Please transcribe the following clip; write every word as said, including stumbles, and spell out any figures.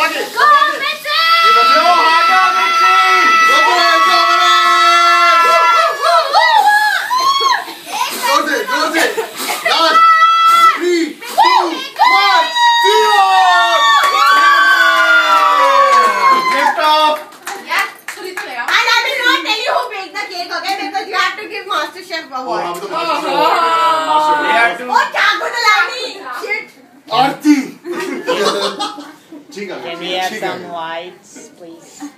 आगे Go, Mitzi! ये बच्चे वो आगे मिर्ची वो तो है जो मैंने go से go से last three two one zero lift off Yeah, सुनी तो लेगा. And I will not tell you who baked the cake, okay? Because you have to give Master Chef award. हम तो master Oh, Chago Dalani! Shit! आरती ठीक है Can we have some whites, please?